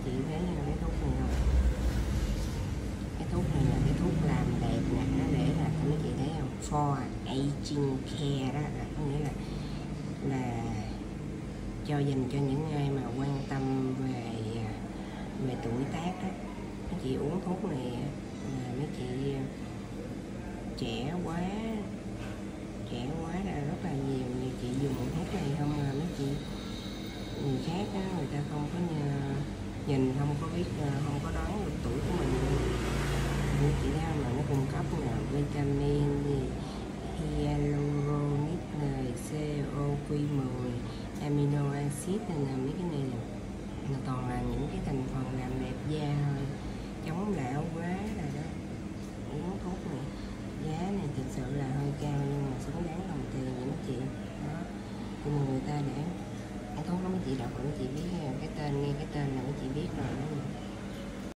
chị thấy cái thuốc này không? Cái thuốc này là cái thuốc làm đẹp nè, nó để là mấy chị thấy không, for aging care đó, là có nghĩa là cho dành cho những ai mà quan tâm về tuổi tác đó. Mấy chị uống thuốc này là mấy chị trẻ quá là rất là nhiều chị dùng thuốc này không là mấy chị người khác đó, người ta không có nhìn không có biết, không có đoán được tuổi của mình. Như chị thấy mà nó cung cấp là vitamin gì hyaluronic này, CoQ10, amino acid này là mấy